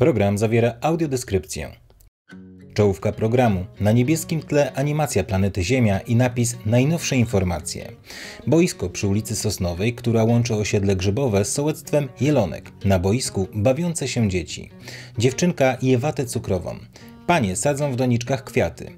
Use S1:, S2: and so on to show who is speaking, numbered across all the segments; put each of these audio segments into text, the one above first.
S1: Program zawiera audiodeskrypcję. Czołówka programu. Na niebieskim tle animacja planety Ziemia i napis Najnowsze informacje. Boisko przy ulicy Sosnowej, która łączy osiedle Grzybowe z sołectwem Jelonek. Na boisku bawiące się dzieci. Dziewczynka je watę cukrową. Panie sadzą w doniczkach kwiaty.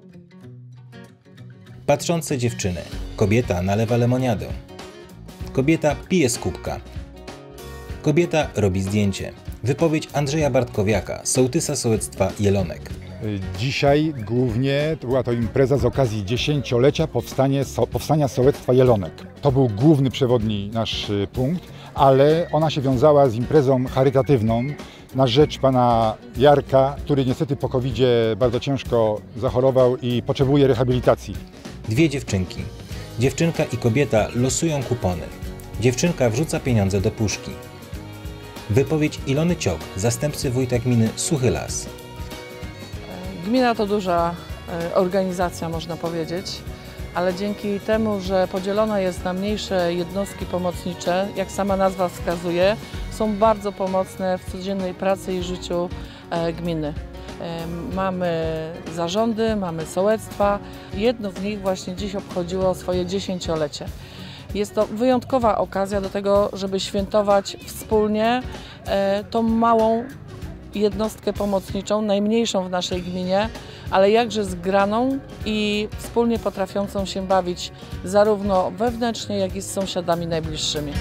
S1: Patrzące dziewczyny. Kobieta nalewa lemoniadę. Kobieta pije z kubka. Kobieta robi zdjęcie. Wypowiedź Andrzeja Bartkowiaka, sołtysa sołectwa Jelonek.
S2: Dzisiaj głównie była to impreza z okazji 10-lecia powstania sołectwa Jelonek. To był główny przewodni nasz punkt, ale ona się wiązała z imprezą charytatywną na rzecz pana Jarka, który niestety po COVID-zie bardzo ciężko zachorował i potrzebuje rehabilitacji.
S1: Dwie dziewczynki. Dziewczynka i kobieta losują kupony. Dziewczynka wrzuca pieniądze do puszki. Wypowiedź Ilony Ciok, zastępcy wójta gminy Suchy Las.
S3: Gmina to duża organizacja, można powiedzieć, ale dzięki temu, że podzielona jest na mniejsze jednostki pomocnicze, jak sama nazwa wskazuje, są bardzo pomocne w codziennej pracy i życiu gminy. Mamy zarządy, mamy sołectwa. Jedno z nich właśnie dziś obchodziło swoje 10-lecie. Jest to wyjątkowa okazja do tego, żeby świętować wspólnie tą małą jednostkę pomocniczą, najmniejszą w naszej gminie, ale jakże zgraną i wspólnie potrafiącą się bawić zarówno wewnętrznie, jak i z sąsiadami najbliższymi.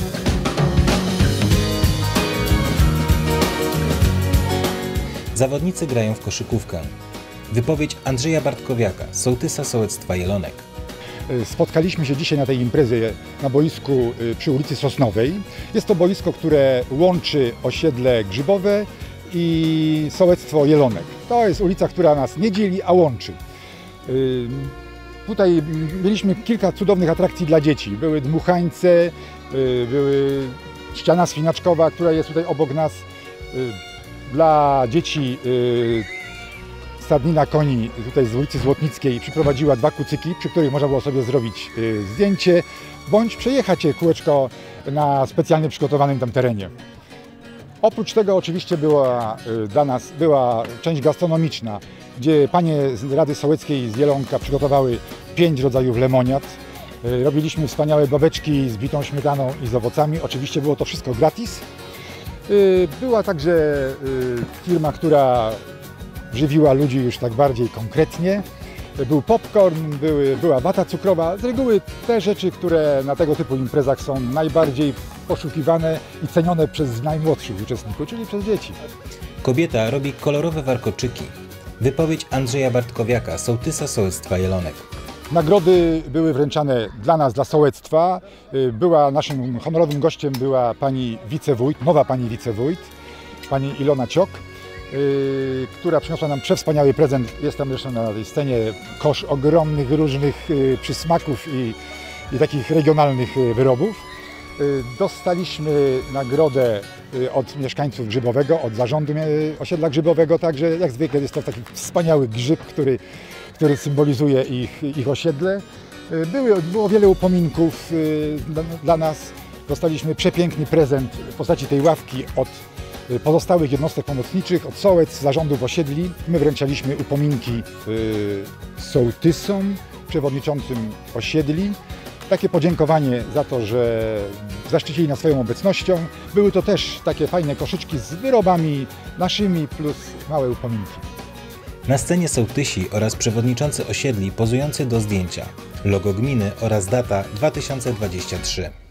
S1: Zawodnicy grają w koszykówkę. Wypowiedź Andrzeja Bartkowiaka, sołtysa sołectwa Jelonek.
S2: Spotkaliśmy się dzisiaj na tej imprezie na boisku przy ulicy Sosnowej. Jest to boisko, które łączy osiedle Grzybowe i sołectwo Jelonek. To jest ulica, która nas nie dzieli, a łączy. Tutaj mieliśmy kilka cudownych atrakcji dla dzieci. Były dmuchańce, były ściana spinaczkowa, która jest tutaj obok nas. Dla dzieci stadnina koni tutaj z ulicy Złotnickiej przyprowadziła 2 kucyki, przy których można było sobie zrobić zdjęcie, bądź przejechać je kółeczko na specjalnie przygotowanym tam terenie. Oprócz tego oczywiście dla nas była część gastronomiczna, gdzie panie z Rady Sołeckiej z Jelonka przygotowały 5 rodzajów lemoniad. Robiliśmy wspaniałe babeczki z bitą śmietaną i z owocami. Oczywiście było to wszystko gratis. Była także firma, która żywiła ludzi już tak bardziej konkretnie. Był popcorn, była wata cukrowa. Z reguły te rzeczy, które na tego typu imprezach są najbardziej poszukiwane i cenione przez najmłodszych uczestników, czyli przez dzieci.
S1: Kobieta robi kolorowe warkoczyki. Wypowiedź Andrzeja Bartkowiaka, sołtysa sołectwa Jelonek.
S2: Nagrody były wręczane dla nas, dla sołectwa. Naszym honorowym gościem była pani wicewójt, nowa pani wicewójt, pani Ilona Ciok, która przyniosła nam przewspaniały prezent. Jest tam jeszcze na tej scenie kosz ogromnych różnych przysmaków i takich regionalnych wyrobów. Dostaliśmy nagrodę od mieszkańców Grzybowego, od zarządu osiedla Grzybowego, także jak zwykle jest to taki wspaniały grzyb, który symbolizuje ich osiedle. Było wiele upominków dla nas. Dostaliśmy przepiękny prezent w postaci tej ławki od pozostałych jednostek pomocniczych, od sołec, zarządów osiedli. My wręczaliśmy upominki sołtysom, przewodniczącym osiedli. Takie podziękowanie za to, że zaszczycili nas swoją obecnością. Były to też takie fajne koszyczki z wyrobami naszymi plus małe upominki.
S1: Na scenie sołtysi oraz przewodniczący osiedli pozujący do zdjęcia. Logo gminy oraz data 2023.